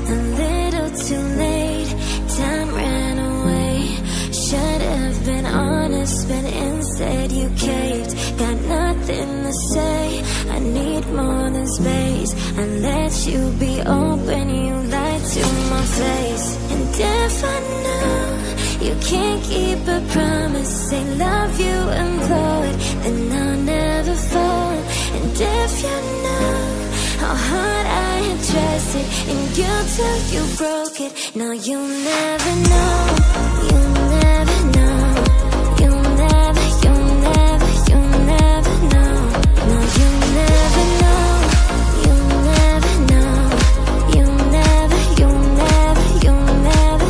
a little too late. Time ran away. Should have been honest, but instead you caved. Got nothing to say, I need more than space. I let you be open, you lied to my face. And if I know you can't keep a promise, say love you and blow it, then I'll never fall. And if you know how hard I had trusted in you till you broke it, now you'll never know.